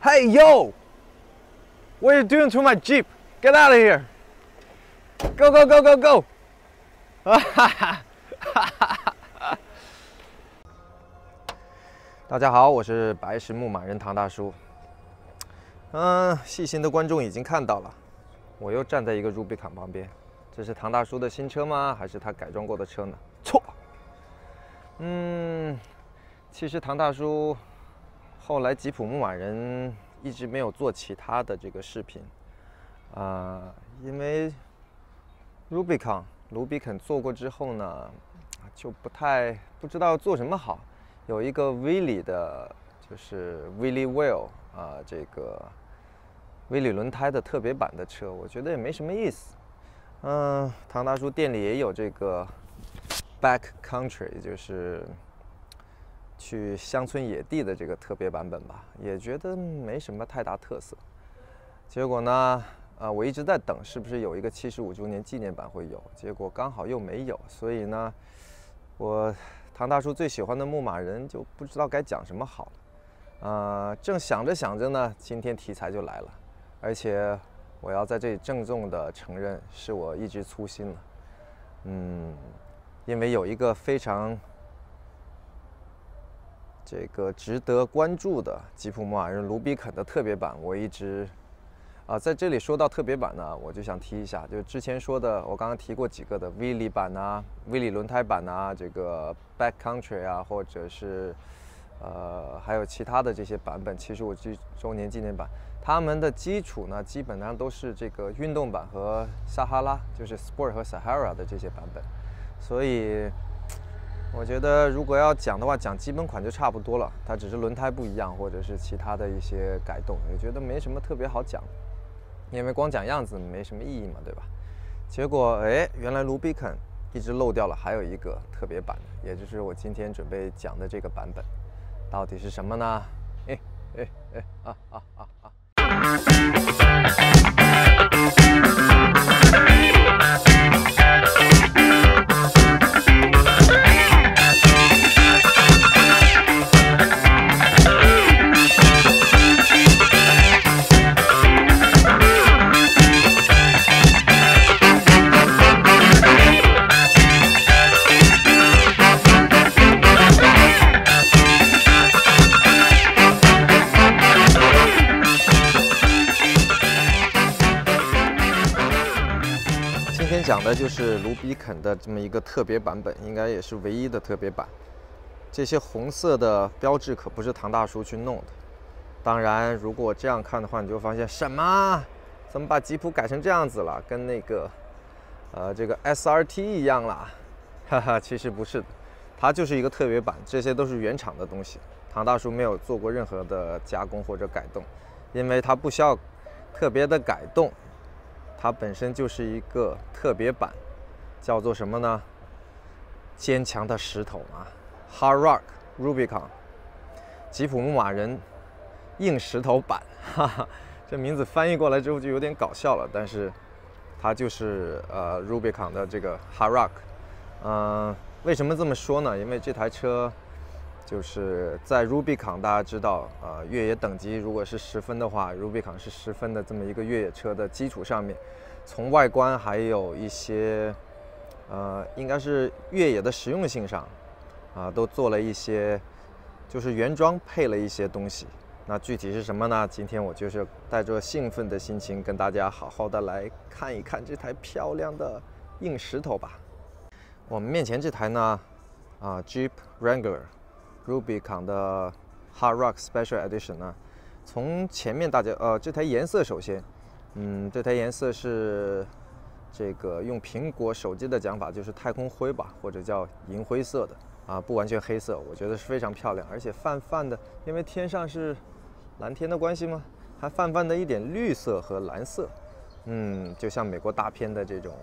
Hey, yo! What are you doing to my Jeep? Get out of here! Go, go, go, go, go! 大家好，我是白石牧马人唐大叔。细心的观众已经看到了，我又站在一个 Rubicon 旁边。这是唐大叔的新车吗？还是他改装过的车呢？错。其实唐大叔后来吉普牧马人一直没有做其他的这个视频，因为 卢比肯做过之后呢，就不知道做什么好。有一个 Willy 的，就是 Willy Wheel 这个威利轮胎的特别版的车，我觉得也没什么意思。唐大叔店里也有这个 Back Country， 就是去乡村野地的这个特别版本吧，也觉得没什么太大特色。结果呢，我一直在等是不是有一个75周年纪念版会有，结果刚好又没有，所以呢，我唐大叔最喜欢的牧马人就不知道该讲什么好了。正想着想着呢，今天题材就来了，而且我要在这里郑重的承认，是我一直粗心了。因为有一个非常这个值得关注的吉普牧马人卢比肯的特别版，我一直在这里说到特别版呢，我就想提一下，就之前说的，我刚刚提过几个的 Willy 版威利轮胎版这个 Back Country 或者是还有其他的这些版本，75周年纪念版，它们的基础呢，基本上都是这个运动版和撒哈拉，就是 Sport 和 Sahara 的这些版本，所以我觉得如果要讲的话，讲基本款就差不多了，它只是轮胎不一样，或者是其他的一些改动，我觉得没什么特别好讲。因为光讲样子没什么意义嘛，对吧？结果原来卢比肯一直漏掉了，还有一个特别版的，也就是我今天准备讲的这个版本，到底是什么呢？讲的就是卢比肯的这么一个特别版本，应该也是唯一的特别版。这些红色的标志可不是唐大叔去弄的。当然，如果这样看的话，你就发现什么？怎么把吉普改成这样子了？跟那个这个 SRT 一样啦？哈哈，其实不是的，它就是一个特别版，这些都是原厂的东西。唐大叔没有做过任何的加工或者改动，因为它不需要特别的改动。它本身就是一个特别版，叫做什么呢？坚强的石头Hard Rock Rubicon 吉普牧马人硬石头版，这名字翻译过来之后就有点搞笑了，但是它就是Rubicon 的这个 Hard Rock。为什么这么说呢？因为这台车就是在 Rubicon， 大家知道，越野等级如果是10分的话 ，Rubicon 是10分的这么一个越野车的基础上面，从外观还有一些，应该是越野的实用性上，都做了一些，就是原装配了一些东西。那具体是什么呢？今天我就是带着兴奋的心情，跟大家好好的来看一看这台漂亮的硬石头吧。我们面前这台呢，Jeep Wrangler。Rubicon 的 Hard Rock Special Edition 呢，从前面大家这台颜色首先，这台颜色是这个用苹果手机的讲法就是太空灰吧，或者叫银灰色的不完全黑色，我觉得是非常漂亮，而且泛泛的，因为天上是蓝天的关系吗？还泛泛的一点绿色和蓝色，就像美国大片的这种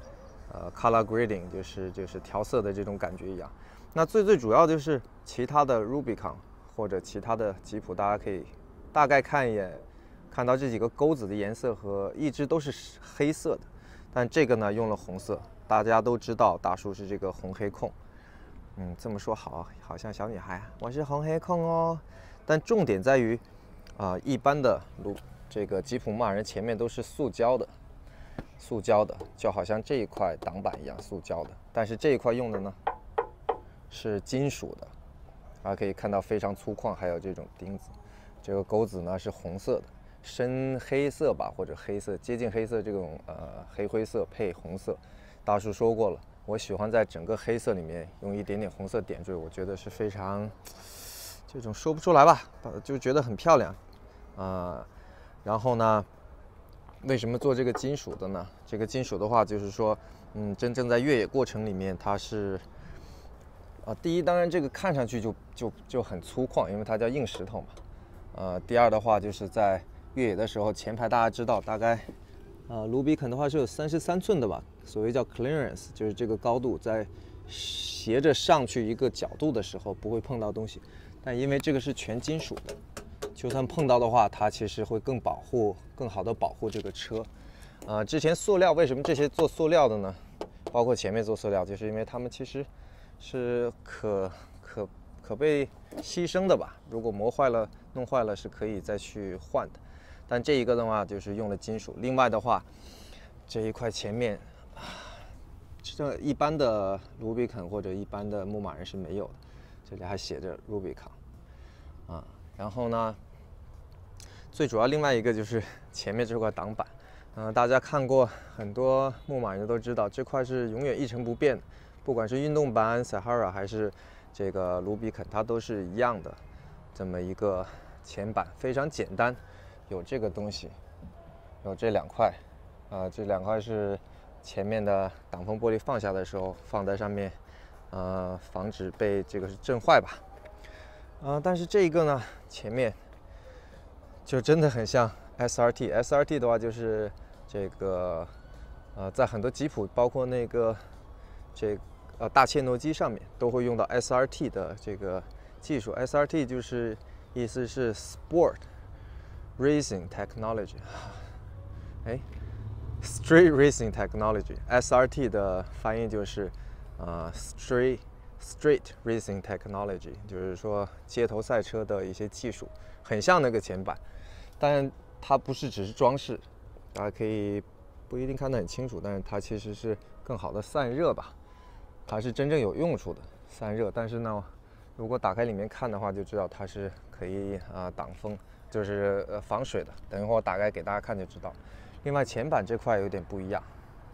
color grading， 就是调色的这种感觉一样。那最主要就是其他的 Rubicon 或者其他的吉普，大家可以大概看一眼，看到这几个钩子的颜色和一直都是黑色的，但这个呢用了红色。大家都知道大叔是这个红黑控，这么说好像小女孩，我是红黑控哦。但重点在于一般的这个吉普牧马人前面都是塑胶的，就好像这一块挡板一样塑胶的，但是这一块用的呢是金属的，大家可以看到非常粗犷，还有这种钉子。这个钩子呢是红色的，深黑色吧，或者黑色接近黑色这种黑灰色配红色。大叔说过了，我喜欢在整个黑色里面用一点点红色点缀，我觉得是非常这种说不出来吧，就觉得很漂亮然后呢，为什么做这个金属的呢？这个金属的话，就是说，真正在越野过程里面，它是第一，当然这个看上去就很粗犷，因为它叫硬石头嘛。第二的话，就是在越野的时候，前排大家知道，大概卢比肯的话是有33寸的吧，所谓叫 clearance， 就是这个高度在斜着上去一个角度的时候不会碰到东西，但因为这个是全金属的，就算碰到的话，它其实会更好的保护这个车。之前塑料为什么这些做塑料的呢？包括前面做塑料，就是因为它们其实是可被牺牲的吧。如果磨坏了、弄坏了是可以再去换的。但这一个的话就是用了金属。另外的话，这一块前面这一般的卢比肯或者一般的牧马人是没有的，这里还写着 Rubicon 然后呢，最主要另外一个就是前面这块挡板。大家看过很多牧马人都知道，这块是永远一成不变的，不管是运动版 Sahara 还是这个卢比肯，它都是一样的这么一个前板，非常简单，有这个东西，有这2块，这2块是前面的挡风玻璃放下的时候放在上面，防止被这个是震坏吧。但是这一个呢，前面就真的很像 SRT。SRT 的话就是这个在很多吉普，包括那个大切诺基上面都会用到 SRT 的这个技术。SRT 就是意思是 Sport Racing Technology， Street Racing Technology。SRT 的翻译就是Street Racing Technology， 就是说街头赛车的一些技术，很像那个前板，但它不是只是装饰，大家可以不一定看得很清楚，但是它其实是更好的散热吧，它是真正有用处的散热。但是呢，如果打开里面看的话，就知道它是可以挡风，就是防水的。等一会儿我打开给大家看就知道。另外前板这块有点不一样，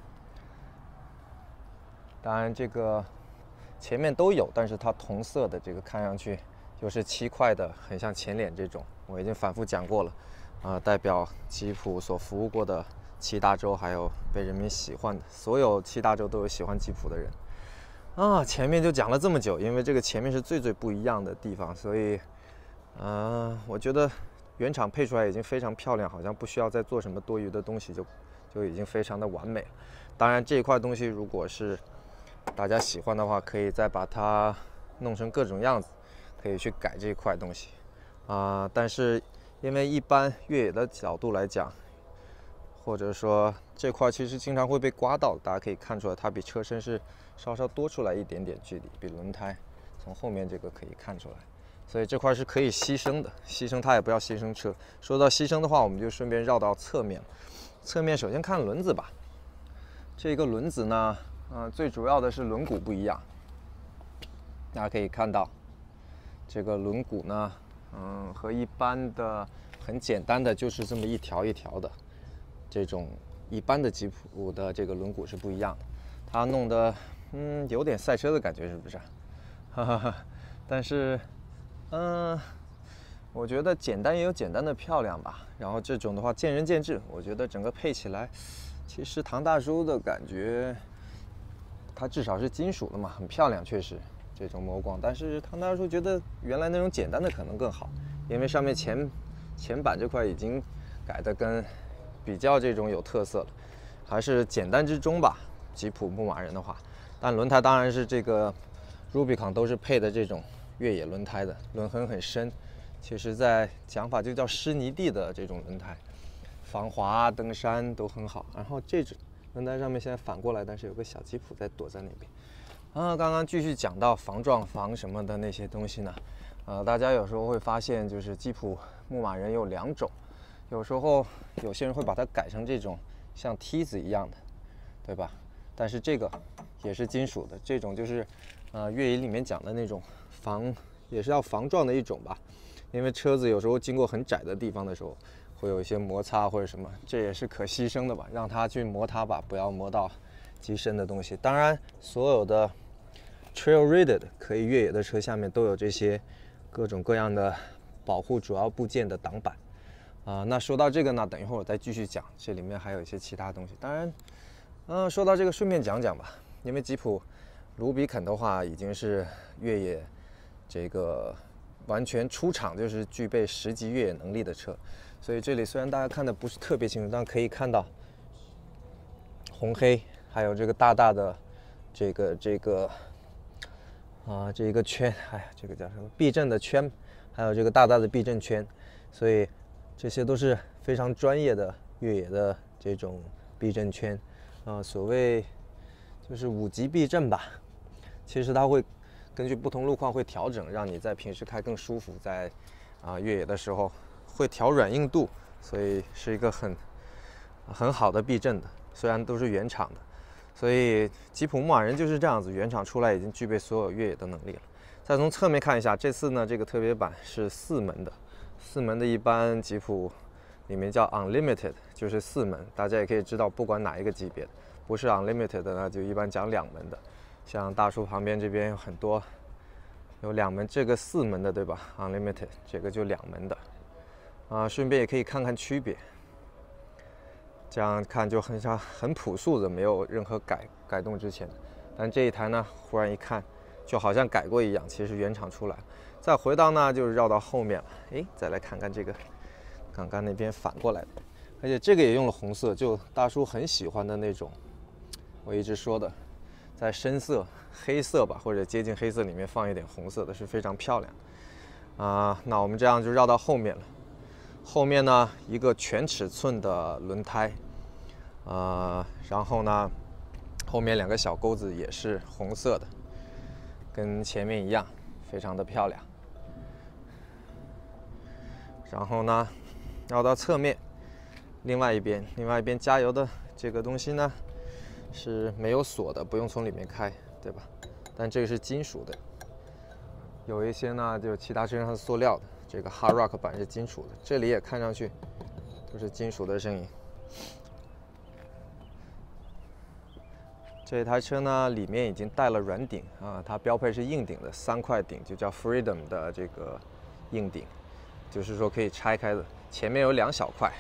当然这个前面都有，但是它同色的这个看上去就是7块的，很像前脸这种。我已经反复讲过了，代表吉普所服务过的7大洲，还有被人民喜欢的所有7大洲都有喜欢吉普的人前面就讲了这么久，因为这个前面是最不一样的地方，所以我觉得原厂配出来已经非常漂亮，好像不需要再做什么多余的东西，就已经非常的完美了。当然这一块东西如果是大家喜欢的话，可以再把它弄成各种样子，可以去改这一块东西但是因为一般越野的角度来讲，或者说这块其实经常会被刮到，大家可以看出来它比车身是稍稍多出来一点点距离，比轮胎从后面这个可以看出来，所以这块是可以牺牲的，牺牲它也不要牺牲车。说到牺牲的话，我们就顺便绕到侧面。侧面首先看轮子吧，这个轮子呢最主要的是轮毂不一样，大家可以看到这个轮毂呢和一般的很简单的就是这么一条一条的这种一般的吉普的这个轮毂是不一样的，它弄得有点赛车的感觉，是不是？但是我觉得简单也有简单的漂亮吧。然后这种的话见仁见智，我觉得整个配起来，其实唐大叔的感觉，它至少是金属的嘛，很漂亮，确实这种磨光。但是唐大叔觉得原来那种简单的可能更好，因为上面前板这块已经改的跟比较这种有特色了，还是简单之中吧。吉普牧马人的话，但轮胎当然是这个 Rubicon 都是配的这种越野轮胎的，轮痕很深。其实在讲法就叫湿泥地的这种轮胎，防滑登山都很好。然后这只轮胎上面现在反过来，但是有个小吉普在躲在那边。刚刚继续讲到防撞防什么的那些东西呢， 大家有时候会发现，就是吉普牧马人有2种，有时候有些人会把它改成这种像梯子一样的，对吧？但是这个也是金属的，这种就是越野里面讲的那种也是要防撞的一种吧。因为车子有时候经过很窄的地方的时候，会有一些摩擦或者什么，这也是可牺牲的吧，让它去磨它吧，不要磨到极深的东西。当然，所有的 trail rated 可以越野的车下面都有这些各种各样的保护主要部件的挡板。那说到这个呢，等一会儿我再继续讲，这里面还有一些其他东西。当然，说到这个顺便讲讲吧，因为吉普卢比肯的话已经是越野这个完全出厂就是具备10级越野能力的车，所以这里虽然大家看的不是特别清楚，但可以看到红黑，还有这个大大的这个圈，哎呀，这个叫什么避震的圈，还有这个大大的避震圈，所以这些都是非常专业的越野的这种避震圈，所谓就是5级避震吧。其实它会根据不同路况会调整，让你在平时开更舒服，在越野的时候会调软硬度，所以是一个很好的避震的，虽然都是原厂的。所以吉普牧马人就是这样子，原厂出来已经具备所有越野的能力了。再从侧面看一下，这次呢这个特别版是4门的，4门的一般吉普里面叫 Unlimited， 就是4门。大家也可以知道，不管哪一个级别的，不是 Unlimited 的呢，就一般讲2门的。像大叔旁边这边有很多有2门，这个4门的对吧 ？Unlimited 这个就2门的。顺便也可以看看区别。这样看就很朴素的，没有任何改动之前的。但这一台呢，忽然一看，就好像改过一样，其实原厂出来。再回到呢，就是绕到后面了。再来看看这个，刚刚那边反过来的，而且这个也用了红色，就大叔很喜欢的那种。我一直说的，在深色、黑色吧，或者接近黑色里面放一点红色的，是非常漂亮的。那我们这样就绕到后面了。后面呢，一个全尺寸的轮胎，然后呢，后面2个小钩子也是红色的，跟前面一样，非常的漂亮。然后呢，绕到侧面，另外一边加油的这个东西呢是没有锁的，不用从里面开，对吧？但这个是金属的，有一些呢就其他车上是塑料的。这个 Hard Rock 板是金属的，这里也看上去都是金属的声音。这台车呢，里面已经带了软顶它标配是硬顶的，3块顶，就叫 Freedom 的这个硬顶，就是说可以拆开的。前面有2小块，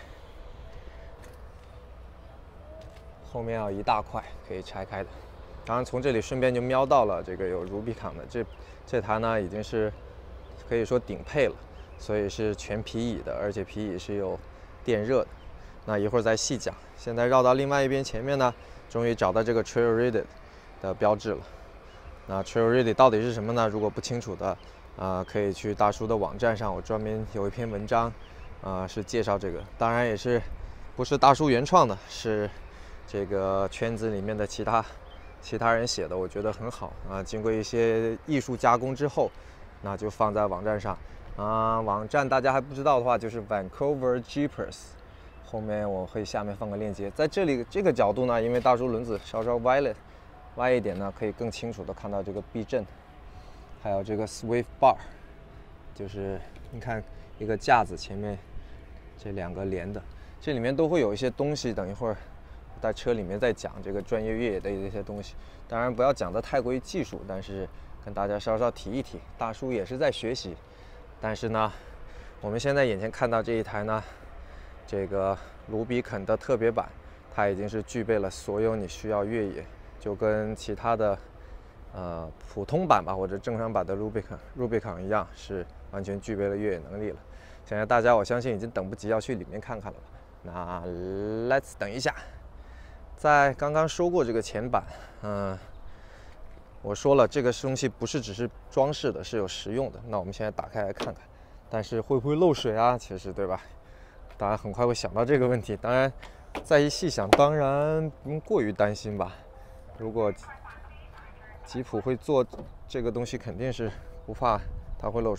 后面有1大块可以拆开的。当然，从这里顺便就瞄到了这个有 Rubicon 的，这台呢已经是可以说顶配了。所以是全皮椅的，而且皮椅是有电热的。那一会儿再细讲。现在绕到另外一边，前面呢，终于找到这个 Trail Rated 的标志了。那 Trail Rated 到底是什么呢？如果不清楚的，可以去大叔的网站上，我专门有一篇文章，是介绍这个。当然也是不是大叔原创的，是这个圈子里面的其他人写的，我觉得很好经过一些艺术加工之后，那就放在网站上。网站大家还不知道的话，就是 Vancouver Jeepers， 后面我会下面放个链接。在这里这个角度呢，因为大叔轮子稍稍歪一点呢，可以更清楚的看到这个避震，还有这个 Swift Bar， 就是你看一个架子前面这2个连的，这里面都会有一些东西，等一会儿在车里面再讲这个专业越野的一些东西。当然不要讲得太过于技术，但是跟大家稍稍提一提，大叔也是在学习。但是呢，我们现在眼前看到这一台呢，这个卢比肯的特别版，它已经是具备了所有你需要越野，就跟其他的普通版吧或者正常版的 Rubicon 一样，是完全具备了越野能力了。现在大家我相信已经等不及要去里面看看了吧？那 Let's 等一下，在刚刚说过这个前版，我说了，这个东西不是只是装饰的，是有实用的。那我们现在打开来看看，但是会不会漏水啊？其实对吧？大家很快会想到这个问题。当然，再一细想，当然不用过于担心吧。如果吉普会做这个东西，肯定是不怕它会漏水。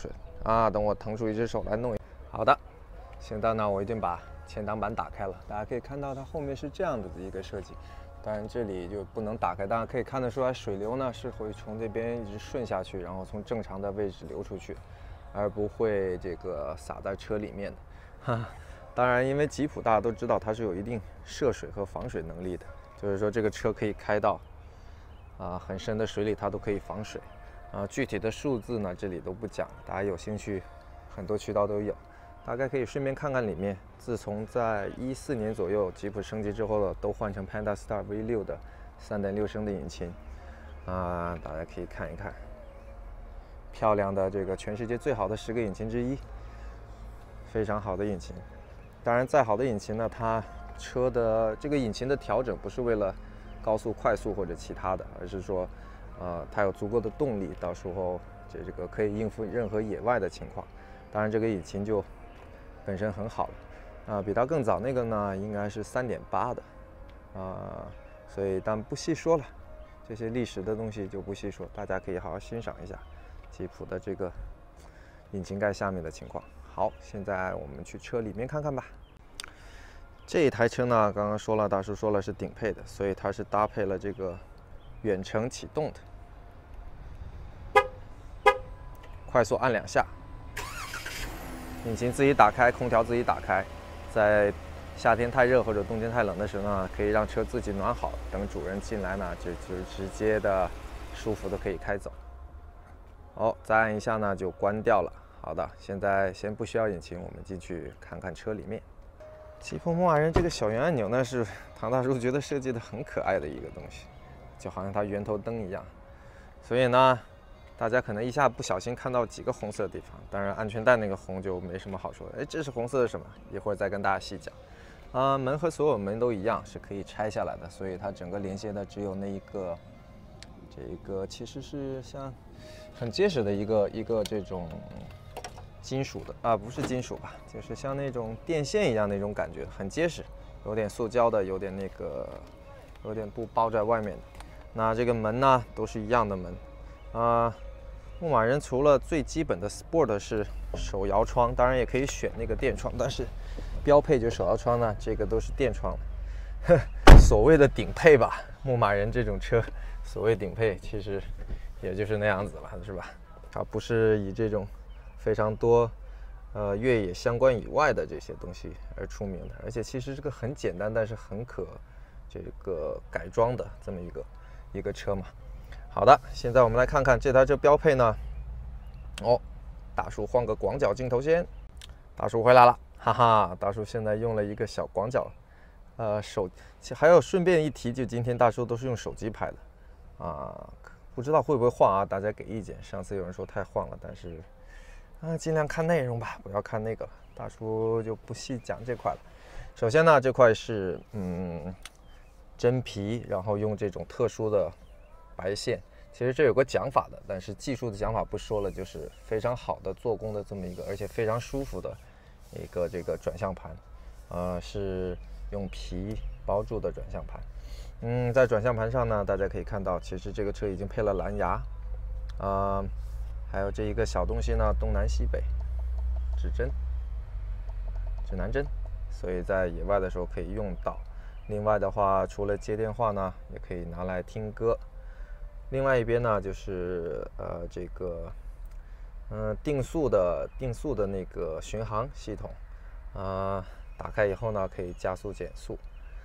啊，等我腾出一只手来弄。好的，现在呢，我已经把前挡板打开了，大家可以看到它后面是这样的一个设计。当然这里就不能打开，当然可以看得出来水流呢是会从这边一直顺下去，然后从正常的位置流出去，而不会这个洒在车里面的。哈，当然因为吉普大家都知道它是有一定涉水和防水能力的，就是说这个车可以开到很深的水里它都可以防水。具体的数字呢这里都不讲，大家有兴趣很多渠道都有。大概可以顺便看看里面，自从在14年左右吉普升级之后了，都换成 Panda Star V6的3.6升的引擎，大家可以看一看，漂亮的这个全世界最好的10个引擎之一，非常好的引擎。当然，再好的引擎呢，它车的这个引擎的调整不是为了高速、快速或者其他的，而是说，它有足够的动力，到时候这个可以应付任何野外的情况。当然，这个引擎就本身很好了，比它更早那个呢，应该是3.8的，所以但不细说了，这些历史的东西就不细说，大家可以好好欣赏一下吉普的这个引擎盖下面的情况。好，现在我们去车里面看看吧。这一台车呢，刚刚说了，大叔说了是顶配的，所以它是搭配了这个远程启动的，快速按2下。引擎自己打开，空调自己打开，在夏天太热或者冬天太冷的时候呢，可以让车自己暖好，等主人进来呢，就直接的舒服的可以开走。好，再按一下呢就关掉了。好的，现在先不需要引擎，我们进去看看车里面。吉普牧马人这个小圆按钮呢，是唐大叔觉得设计的很可爱的一个东西，就好像它圆头灯一样，所以呢。大家可能一下不小心看到几个红色的地方，当然安全带那个红就没什么好说的。哎，这是红色的什么？一会儿再跟大家细讲。门和所有门都一样，是可以拆下来的，所以它整个连接的只有那一个，这个其实是像很结实的一个这种金属的不是金属吧，就是像那种电线一样那种感觉，很结实，有点塑胶的，有点布包在外面的。那这个门呢，都是一样的门。牧马人除了最基本的 Sport 是手摇窗，当然也可以选那个电窗，但是标配就是手摇窗呢，这个都是电窗。所谓的顶配吧，牧马人这种车，所谓顶配其实也就是那样子了，是吧？它不是以这种非常多越野相关以外的这些东西而出名的，而且其实这个很简单，但是很可这个改装的这么一个车嘛。好的，现在我们来看看这台车标配呢。大叔换个广角镜头先。大叔回来了，哈哈！大叔现在用了一个小广角，还有顺便一提，就今天大叔都是用手机拍的，不知道会不会晃啊？大家给意见。上次有人说太晃了，但是尽量看内容吧，不要看那个了。大叔就不细讲这块了。首先呢，这块是真皮，然后用这种特殊的白线，其实这有个讲法的，但是技术的讲法不说了，就是非常好的做工的这么一个，而且非常舒服的一个这个转向盘，是用皮包住的转向盘。在转向盘上呢，大家可以看到，其实这个车已经配了蓝牙，还有这一个小东西呢，东南西北指南针，所以在野外的时候可以用到。另外的话，除了接电话呢，也可以拿来听歌。另外一边呢，就是这个定速的那个巡航系统，打开以后呢，可以加速减速。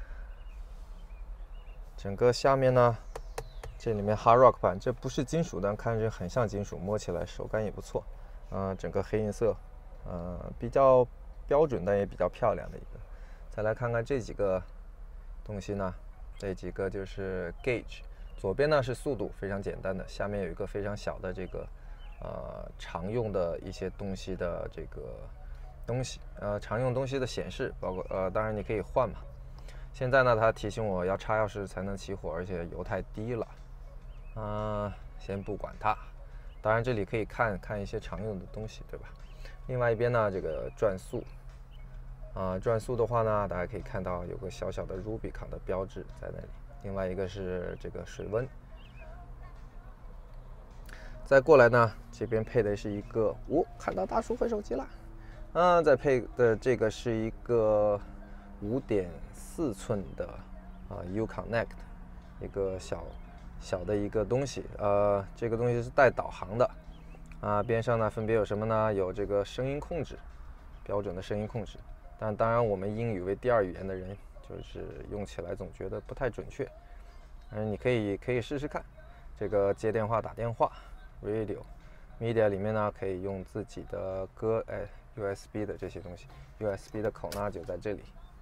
整个下面呢，这里面 Hard Rock 版，这不是金属，但看着很像金属，摸起来手感也不错。整个黑银色，比较标准但也比较漂亮的一个。再来看看这几个东西呢，这几个就是 gauge。左边呢是速度，非常简单的，下面有一个非常小的这个常用的一些东西的这个常用东西的显示，包括当然你可以换嘛。现在呢，它提醒我要插钥匙才能起火，而且油太低了。先不管它。当然这里可以看一些常用的东西，对吧？另外一边呢，这个转速，转速的话呢，大家可以看到有个小小的 Rubicon 的标志在那里。另外一个是这个水温。 再过来呢，这边配的是一个，看到大叔挥手机了。再配的这个是一个5.4寸的Uconnect， 一个小的一个东西。这个东西是带导航的。边上呢分别有什么呢？有这个声音控制，标准的声音控制。但当然，我们英语为第二语言的人，就是用起来总觉得不太准确。你可以试试看。这个接电话、打电话 ，Radio、Media 里面呢可以用自己的歌，USB 的这些东西 ，USB 的口呢就在这里，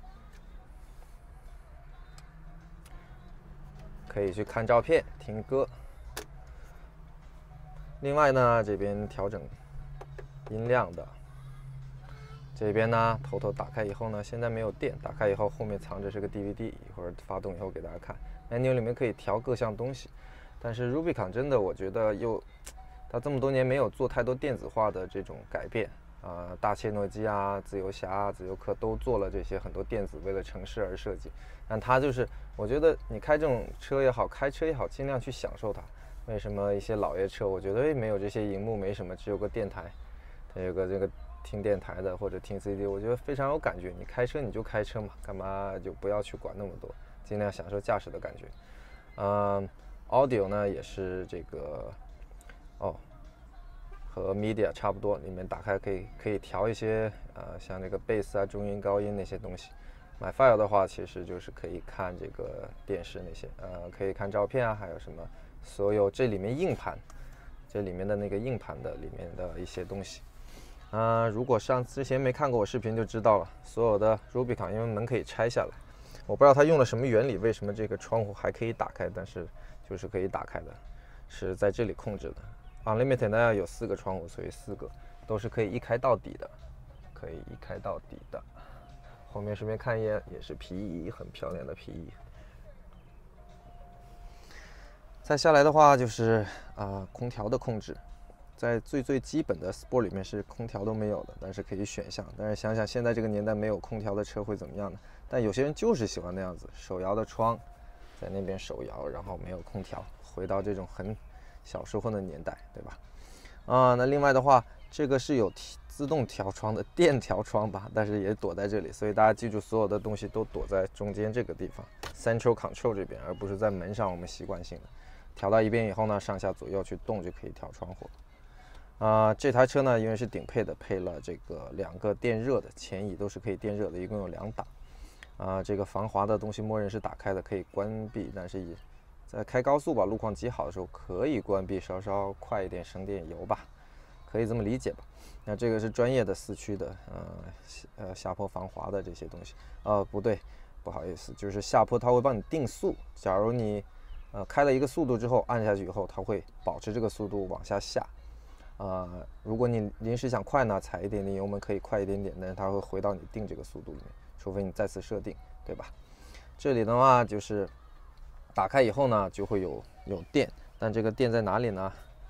可以去看照片、听歌。另外呢，这边调整音量的。这边呢，头打开以后呢，现在没有电，打开以后后面藏着是个 DVD， 一会儿发动以后给大家看。menu 里面可以调各项东西，但是 Rubicon 真的我觉得它这么多年没有做太多电子化的这种改变大切诺基自由侠、自由客都做了这些很多电子为了城市而设计，但它就是我觉得你开这种车也好，开车也好，尽量去享受它。为什么一些老爷车我觉得没有这些荧幕没什么，只有个电台，它有个这个听电台的或者听 CD， 我觉得非常有感觉。你开车你就开车嘛，干嘛就不要去管那么多，尽量享受驾驶的感觉。Audio 呢也是这个和 Media 差不多，里面打开可以调一些像那个 Bass 中音、高音那些东西。买 File 的话，其实就是可以看这个电视那些可以看照片还有什么所有这里面硬盘，这里面的那个硬盘的里面的一些东西。如果之前没看过我视频就知道了，所有的 Rubicon 因为门可以拆下来，我不知道它用了什么原理，为什么这个窗户还可以打开，但是就是可以打开的，是在这里控制的。Unlimited 呢有4个窗户，所以4个都是可以一开到底的，后面顺便看一眼，也是皮椅，很漂亮的皮椅。再下来的话就是空调的控制。在最基本的 Sport 里面是空调都没有的，但是可以选项。但是想想现在这个年代没有空调的车会怎么样呢？但有些人就是喜欢那样子，手摇的窗，在那边手摇，然后没有空调，回到这种很小时候的年代，对吧？那另外的话，这个是有自动调窗的电调窗吧，但是也躲在这里，所以大家记住，所有的东西都躲在中间这个地方 ，Central Control 这边，而不是在门上。我们习惯性的调到一边以后呢，上下左右去动就可以调窗户。这台车呢，因为是顶配的，配了这个2个电热的前椅，都是可以电热的，一共有2档。这个防滑的东西默认是打开的，可以关闭，但是在开高速吧，路况极好的时候可以关闭，稍稍快一点省点油吧，可以这么理解吧。那这个是专业的4驱的，下坡防滑的这些东西。不对，不好意思，就是下坡它会帮你定速，假如你开了一个速度之后，按下去以后，它会保持这个速度往下下。如果你临时想快呢，踩一点点油门可以快一点点，但是它会回到你定这个速度里面，除非你再次设定，对吧？这里的话就是打开以后呢，就会有电，但这个电在哪里呢？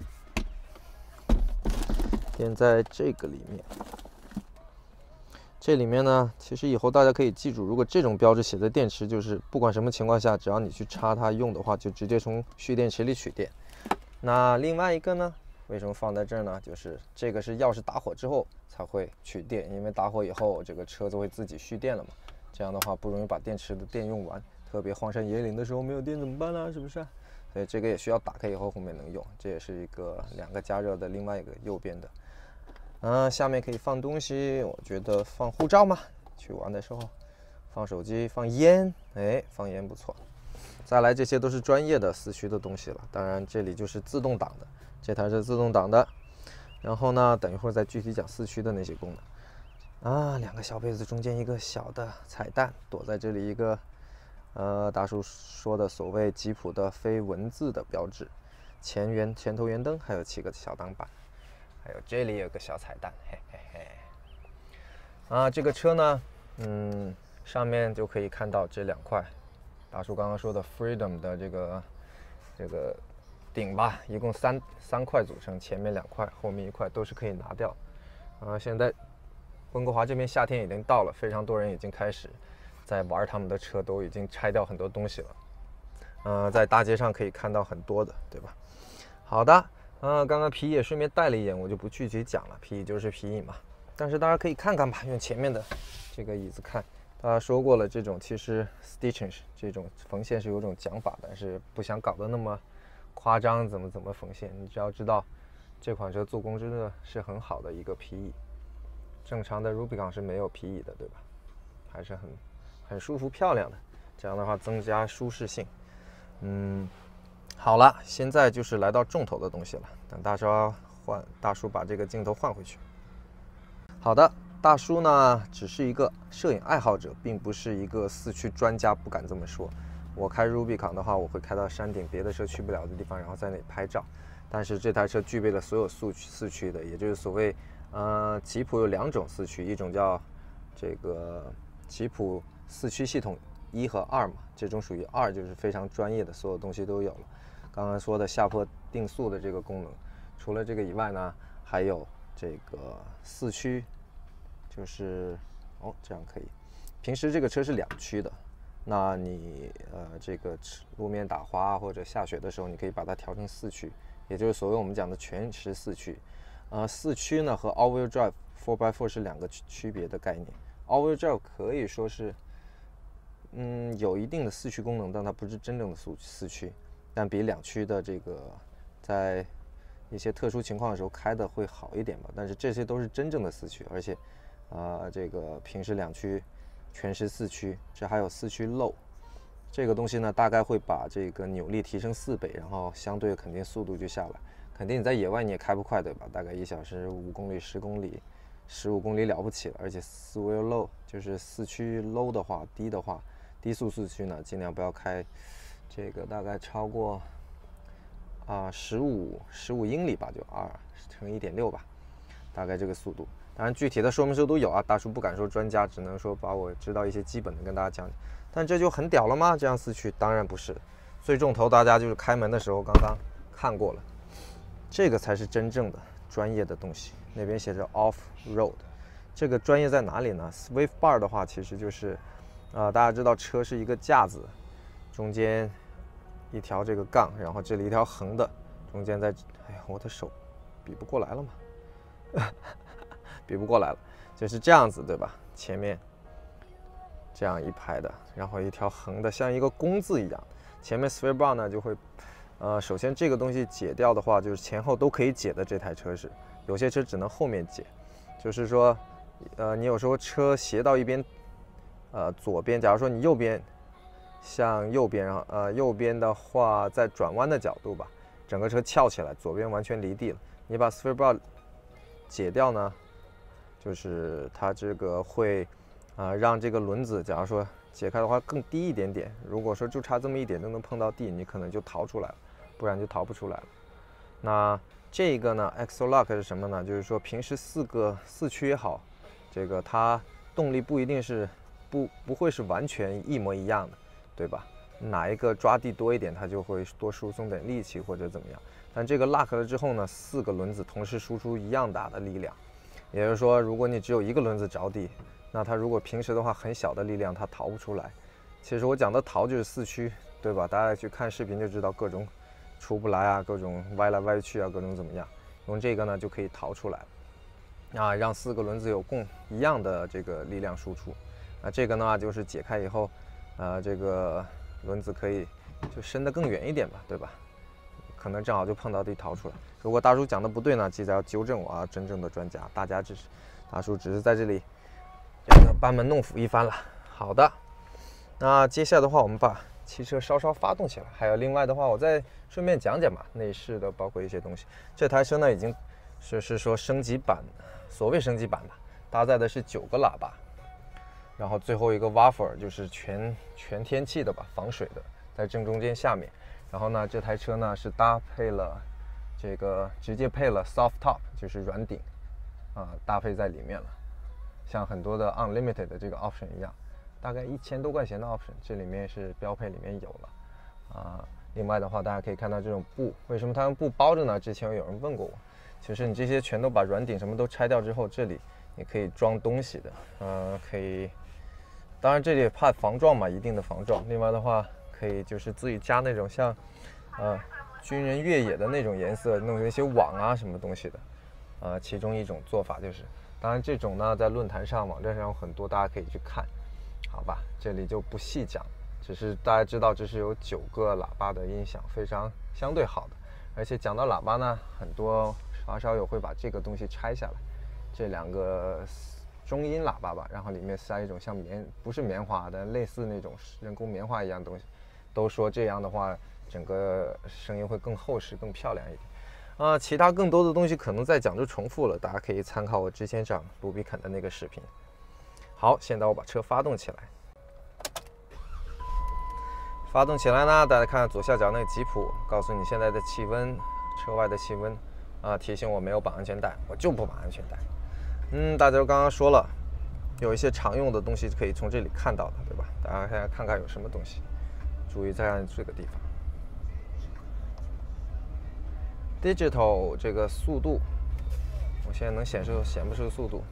电在这个里面。这里面呢，其实以后大家可以记住，如果这种标志写的电池，就是不管什么情况下，只要你去插它用的话，就直接从蓄电池里取电。那另外一个呢？为什么放在这儿呢？就是这个是钥匙打火之后才会取电，因为打火以后这个车子会自己蓄电了嘛，这样的话不容易把电池的电用完，特别荒山野岭的时候没有电怎么办呢？是不是？所以这个也需要打开以后后面能用，这也是一个2个加热的另外一个右边的。下面可以放东西，我觉得放护照嘛，去玩的时候放手机，放烟，放烟不错。再来这些都是专业的4驱的东西了，当然这里就是自动挡的。这台是自动挡的，然后呢，等一会儿再具体讲4驱的那些功能。2个小杯子中间一个小的彩蛋，躲在这里一个，大叔说的所谓吉普的非文字的标志，前头圆灯，还有7个小挡板，还有这里有个小彩蛋，嘿嘿嘿。这个车呢，上面就可以看到这2块，大叔刚刚说的 Freedom 的这个顶吧，一共3块组成，前面2块，后面1块都是可以拿掉。现在温哥华这边夏天已经到了，非常多人已经开始在玩他们的车，都已经拆掉很多东西了。在大街上可以看到很多的，对吧？好的， 刚刚皮椅也顺便带了一眼，我就不具体讲了，皮椅就是皮椅嘛。但是大家可以看看吧，用前面的这个椅子看。大家说过了，这种其实 stitching 这种缝线是有种讲法，但是不想搞得那么夸张，怎么缝线。你只要知道这款车做工真的是很好的一个皮椅，正常的 Rubicon 是没有皮椅的，对吧？还是很舒服漂亮的，这样的话增加舒适性。好了，现在就是来到重头的东西了。等大叔把这个镜头换回去。好的，大叔呢只是一个摄影爱好者，并不是一个四驱专家，不敢这么说。我开 Rubicon 的话，我会开到山顶别的车去不了的地方，然后在那里拍照。但是这台车具备了所有四驱的，也就是所谓吉普有2种四驱，一种叫这个吉普四驱系统1和2嘛，这种属于2，就是非常专业的，所有东西都有了。刚刚说的下坡定速的这个功能，除了这个以外呢，还有这个四驱，就是这样可以。平时这个车是2驱的，那你这个路面打滑或者下雪的时候，你可以把它调成4驱，也就是所谓我们讲的全时4驱。4驱呢和 All-Wheel Drive 4x4 是2个区别的概念。All-Wheel Drive 可以说是有一定的4驱功能，但它不是真正的4驱。但比2驱的这个在一些特殊情况的时候开的会好一点吧，但是这些都是真正的4驱，而且这个平时2驱全时4驱，这还有4驱 Low 这个东西呢，大概会把这个扭力提升4倍，然后相对肯定速度就下来，肯定你在野外你也开不快，对吧？大概1小时5公里、10公里、15公里了不起了，而且4wheel Low 就是4驱 Low 的话，低速4驱呢，尽量不要开。这个大概超过15英里吧，就2乘1.6吧，大概这个速度。当然具体的说明书都有啊，大叔不敢说专家，只能说把我知道一些基本的跟大家讲。但这就很屌了吗？这样4驱当然不是，最重头大家就是开门的时候刚刚看过了，这个才是真正的专业的东西。那边写着 Off Road， 这个专业在哪里呢 ？Swift Bar 的话，其实就是大家知道车是一个架子。中间一条这个杠，然后这里一条横的，中间哎呀，我的手比不过来了嘛，比不过来了，就是这样子，对吧？前面这样一排的，然后一条横的，像一个弓字一样。前面 Swift Bar 呢就会，首先这个东西解掉的话，就是前后都可以解的。这台车是有些车只能后面解，就是说，你有时候车斜到一边，左边，假如说你右边。向右边，然后右边的话，在转弯的角度吧，整个车翘起来，左边完全离地了。你把 Swift Bar 解掉呢，就是它这个会让这个轮子，假如说解开的话更低一点点。如果说就差这么一点都能碰到地，你可能就逃出来了，不然就逃不出来了。那这个呢 ，Exo Lock 是什么呢？就是说平时4驱也好，这个它动力不一定是不会是完全一模一样的。对吧？哪一个抓地多一点，它就会多输送点力气或者怎么样。但这个 lock 了之后呢，4个轮子同时输出一样大的力量，也就是说，如果你只有1个轮子着地，那它如果平时的话很小的力量，它逃不出来。其实我讲的逃就是4驱，对吧？大家去看视频就知道各种出不来啊，各种歪来歪去啊，各种怎么样。用这个呢就可以逃出来了，让4个轮子有一样的这个力量输出。这个呢就是解开以后。这个轮子可以就伸得更远一点吧，对吧？可能正好就碰到地逃出来。如果大叔讲的不对呢，记得要纠正我啊！真正的专家，大叔只是在这里这个班门弄斧一番了。好的，那接下来的话，我们把汽车稍稍发动起来。还有另外的话，我再顺便讲讲吧，内饰的包括一些东西。这台车呢已经是说升级版，所谓升级版吧，搭载的是9个喇叭。然后最后一个 woofer 就是全天气的吧，防水的，在正中间下面。然后呢，这台车呢是搭配了这个直接配了 soft top， 就是软顶搭配在里面了，像很多的 unlimited 的这个 option 一样，大概1000多块钱的 option， 这里面是标配里面有了另外的话，大家可以看到这种布，为什么它用布包着呢？之前有人问过我，其实你这些全都把软顶什么都拆掉之后，这里你可以装东西的，可以。当然这里也怕防撞嘛，一定的防撞。另外的话，可以就是自己加那种像军人越野的那种颜色，弄成一些网啊什么东西的，其中一种做法就是，当然这种呢在论坛上、网站上有很多，大家可以去看，好吧，这里就不细讲，只是大家知道这是有9个喇叭的音响，非常相对好的，而且讲到喇叭呢，很多发烧友会把这个东西拆下来，这2个中音喇叭吧，然后里面塞一种像不是棉花的，类似那种人工棉花一样的东西，都说这样的话整个声音会更厚实、更漂亮一点。其他更多的东西可能再讲就重复了，大家可以参考我之前讲卢比肯的那个视频。好，现在我把车发动起来。发动起来呢，大家看左下角那个吉普，告诉你现在的气温，车外的气温，提醒我没有绑安全带，我就不绑安全带。大家刚刚说了，有一些常用的东西可以从这里看到的，对吧？大家现在看看有什么东西，注意再看这个地方 ，Digital 这个速度，我现在能显不出速度。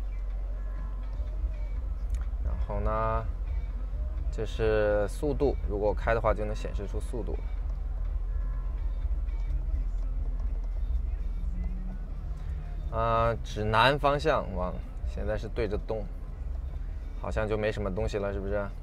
然后呢，这是速度，如果开的话就能显示出速度了。指南方向往，现在是对着东，好像就没什么东西了，是不是？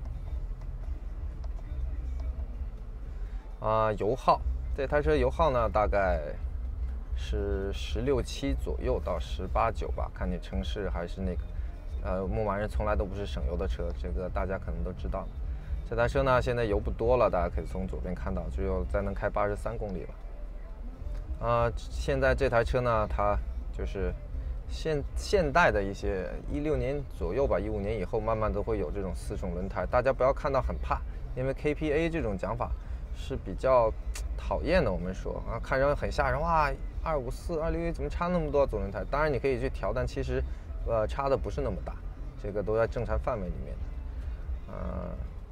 油耗，这台车油耗呢大概是16、7左右到18、9吧，看你城市还是那个。牧马人从来都不是省油的车，这个大家可能都知道。这台车呢现在油不多了，大家可以从左边看到，只有再能开83公里了。现在这台车呢，它就是现代的一些16年左右吧，15年以后慢慢都会有这种4种轮胎，大家不要看到很怕，因为 KPA 这种讲法是比较讨厌的。我们说看着很吓人，哇，254、261怎么差那么多左轮胎？当然你可以去调，但其实差的不是那么大，这个都在正常范围里面的。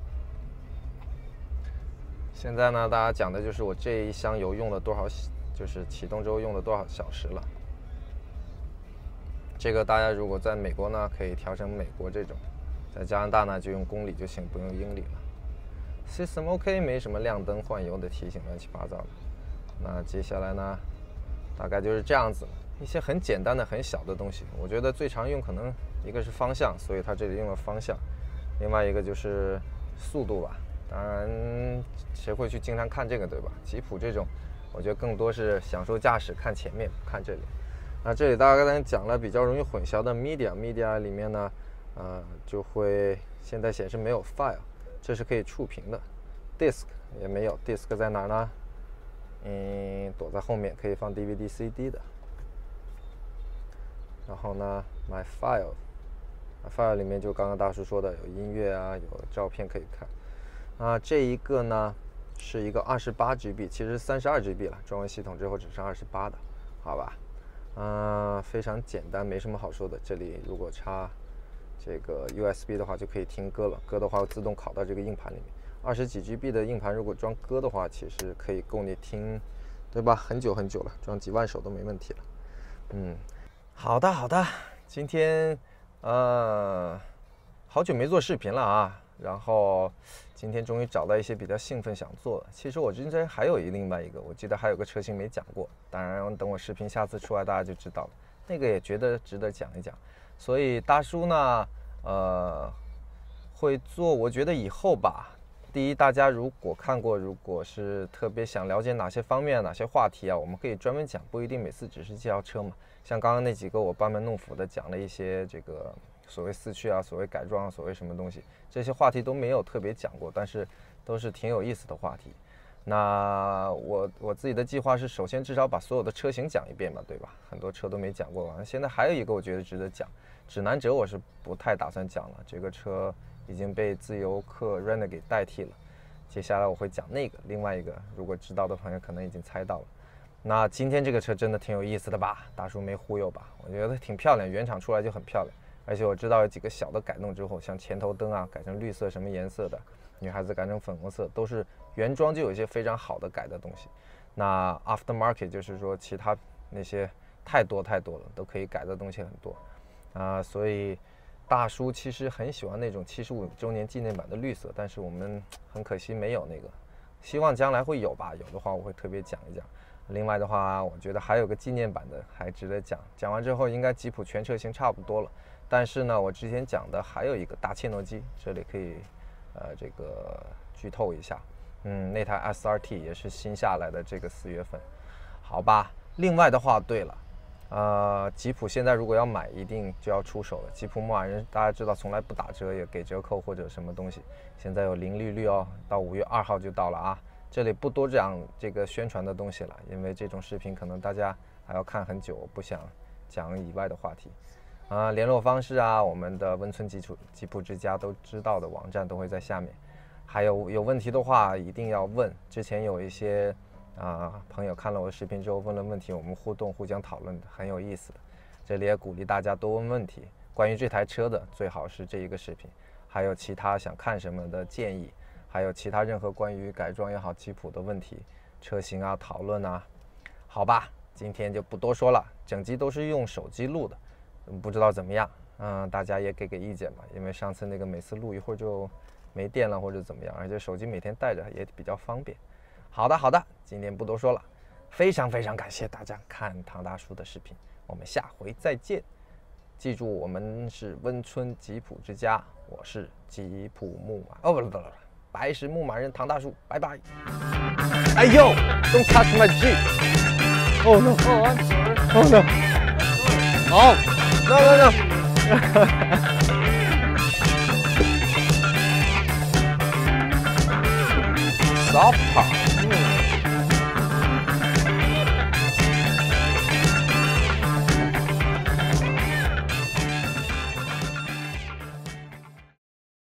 现在呢，大家讲的就是我这一箱油用了多少，就是启动之后用了多少小时了。这个大家如果在美国呢，可以调成美国这种；在加拿大呢，就用公里就行，不用英里了。System OK， 没什么亮灯换油的提醒，乱七八糟的。那接下来呢，大概就是这样子了，一些很简单的、很小的东西。我觉得最常用可能一个是方向，所以它这里用了方向；另外一个就是速度吧。当然，谁会去经常看这个，对吧？吉普这种，我觉得更多是享受驾驶，看前面，不看这里。那这里大概刚才讲了比较容易混淆的 media 里面呢，就会现在显示没有 file， 这是可以触屏的。disk 也没有 ，disk 在哪儿呢？躲在后面，可以放 DVD、CD 的。然后呢 ，my file 里面就刚刚大叔说的有音乐啊，有照片可以看。这一个呢是一个28GB，其实32GB 了，装完系统之后只剩28的，好吧？非常简单，没什么好说的。这里如果插这个 USB 的话，就可以听歌了。歌的话会自动拷到这个硬盘里面。20几GB 的硬盘，如果装歌的话，其实可以够你听，对吧？很久很久了，装几万首都没问题了。好的，今天好久没做视频了啊。然后今天终于找到一些比较兴奋想做的。其实我之前还有另外一个，我记得还有个车型没讲过，当然等我视频下次出来大家就知道了。那个也觉得值得讲一讲。所以大叔呢，会做，我觉得以后吧。第一，大家如果看过，如果是特别想了解哪些方面、哪些话题啊，我们可以专门讲，不一定每次只是介绍车嘛。像刚刚那几个，我班门弄斧的讲了一些这个所谓四驱啊，所谓改装啊，所谓什么东西，这些话题都没有特别讲过，但是都是挺有意思的话题。那我自己的计划是，首先至少把所有的车型讲一遍嘛，对吧？很多车都没讲过。现在还有一个我觉得值得讲，指南者我是不太打算讲了，这个车已经被自由客 Renegade 给代替了。接下来我会讲那个，另外一个如果知道的朋友可能已经猜到了。那今天这个车真的挺有意思的吧？大叔没忽悠吧？我觉得挺漂亮，原厂出来就很漂亮。而且我知道有几个小的改动之后，像前头灯啊改成绿色什么颜色的，女孩子改成粉红色，都是原装就有一些非常好的改的东西。那 aftermarket 就是说其他那些太多了，都可以改的东西很多所以大叔其实很喜欢那种75周年纪念版的绿色，但是我们很可惜没有那个。 希望将来会有吧，有的话我会特别讲一讲。另外的话，我觉得还有个纪念版的还值得讲。讲完之后，应该吉普全车型差不多了。但是呢，我之前讲的还有一个大切诺基，这里可以这个剧透一下。那台 SRT 也是新下来的，这个4月份，好吧。另外的话，对了，吉普现在如果要买，一定就要出手了。吉普牧马人大家知道从来不打折，也给折扣或者什么东西，现在有零利率哦，到5月2号就到了啊。这里不多讲这个宣传的东西了，因为这种视频可能大家还要看很久，我不想讲以外的话题。联络方式啊，我们的温村吉普之家都知道的网站都会在下面。还有问题的话一定要问。之前有一些朋友看了我的视频之后问了问题，我们互动互相讨论的，很有意思的。这里也鼓励大家多问问题，关于这台车的最好是这一个视频，还有其他想看什么的建议，还有其他任何关于改装也好吉普的问题、车型啊讨论啊，好吧，今天就不多说了，整集都是用手机录的，不知道怎么样，大家也给意见吧，因为上次那个每次录一会儿就没电了或者怎么样，而且手机每天带着也比较方便。好的，今天不多说了，非常感谢大家看唐大叔的视频，我们下回再见。记住，我们是温村吉普之家，我是吉普牧马，不，白石牧马人唐大叔，拜拜。哎呦 ，Don't touch my Jeep! Oh no! Oh, I'm sorry. Oh no! Oh, no! Soft top.